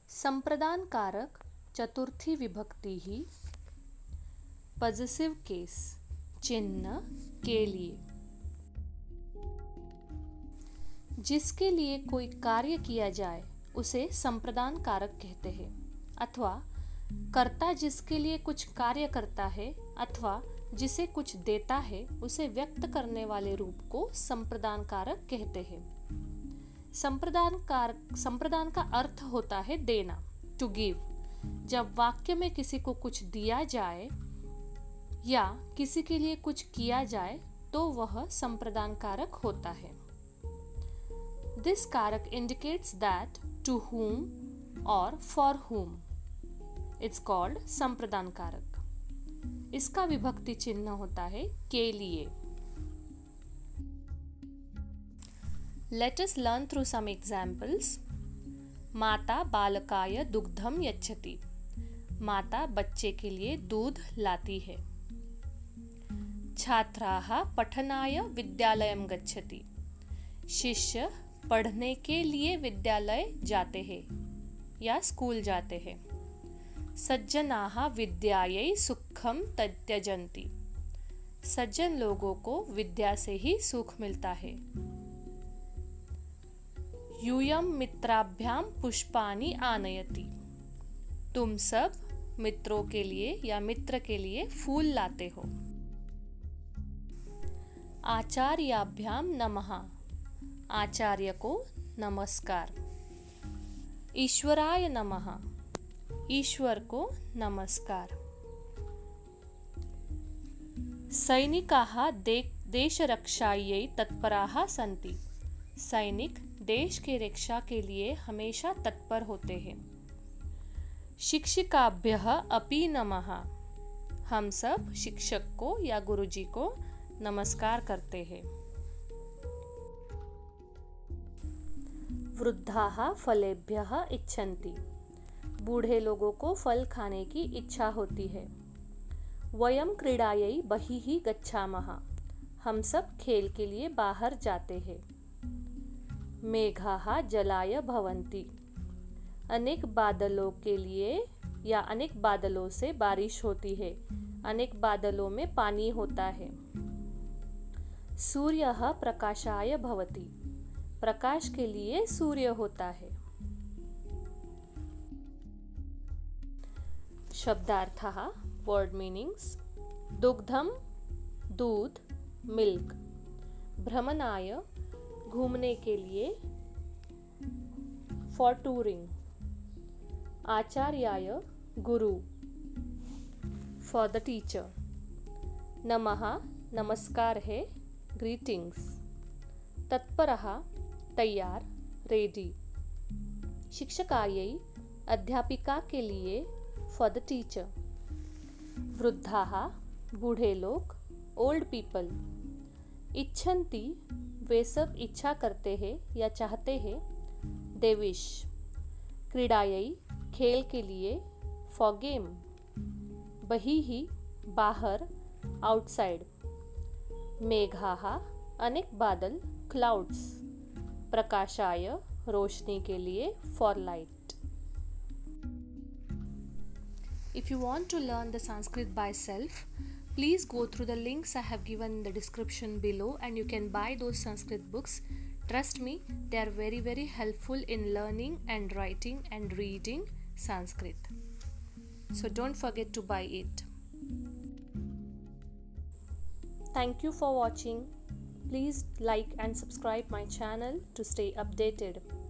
संप्रदान कारक चतुर्थी विभक्ति ही positive case चिन्ह के लिए। जिसके लिए कोई कार्य किया जाए उसे संप्रदान कारक कहते हैं, अथवा कर्ता जिसके लिए कुछ कार्य करता है अथवा जिसे कुछ देता है उसे व्यक्त करने वाले रूप को संप्रदान कारक कहते हैं। संप्रदान का अर्थ होता है देना, टू गिव। जब वाक्य में किसी को कुछ दिया जाए या किसी के लिए कुछ किया जाए तो वह संप्रदान कारक होता है। दिस कारक इंडिकेट्स दैट टू whom और for whom इट्स कॉल्ड संप्रदान कारक। इसका विभक्ति चिन्ह होता है के लिए। Let us learn through some examples. माता बालकाय दुग्धम यच्छति। माता बच्चे के लिए दूध लाती है। छात्राः पठनाय विद्यालयं गच्छति। शिष्य पढ़ने के लिए विद्यालय जाते हैं या स्कूल जाते हैं। सज्जनाः विद्यायै सुखं त्यजन्ति। सज्जन लोगों को विद्या से ही सुख मिलता है। यूयं मित्राभ्याम पुष्पाणि आनयति। तुम सब मित्रों के लिए या मित्र के लिए फूल लाते हो। आचार्याभ्याम नमः। आचार्य को नमस्कार। ईश्वराय नमः। ईश्वर को नमस्कार। सैनिकाः देशरक्षायै तत्पराः सन्ति। सैनिक देश की रक्षा के लिए हमेशा तत्पर होते हैं। शिक्षिकाभ्यः अपि नमः। हम सब शिक्षक को या गुरुजी को नमस्कार करते हैं। वृद्धाः फलेभ्यः इच्छन्ति। बूढ़े लोगों को फल खाने की इच्छा होती है। वयं क्रीडायै बहिः गच्छामः। हम सब खेल के लिए बाहर जाते हैं। मेघाः जलाय भवन्ति। अनेक बादलों के लिए या अनेक बादलों से बारिश होती है। अनेक बादलों में पानी होता है। सूर्यः प्रकाशाय भवति। प्रकाश के लिए सूर्य होता है। शब्दार्थः वर्ड मीनिंग्स। दुग्धम दूध, मिल्क। भ्रमणाय घूमने के लिए, for touring. आचार्याय Guru, for the teacher. नमः नमस्कार है, ग्रीटिंग्स। तत्परः तैयार, रेडी। शिक्षकायै अध्यापिका के लिए, फॉर द टीचर। वृद्धाः बूढ़े लोग, ओल्ड पीपल। इच्छन्ति वे सब इच्छा करते हैं या चाहते हैं। They wish. क्रीडायै खेल के लिए, फॉर गेम। बहिः बाहर, आउटसाइड। मेघाः अनेक बादल, क्लाउड्स। प्रकाशाय रोशनी के लिए, for light. If you want to learn the Sanskrit by self, please go through the links I have given in the description below and you can buy those Sanskrit books. Trust me, they are very, very helpful in learning and writing and reading Sanskrit. So don't forget to buy it. Thank you for watching. Please like and subscribe my channel to stay updated.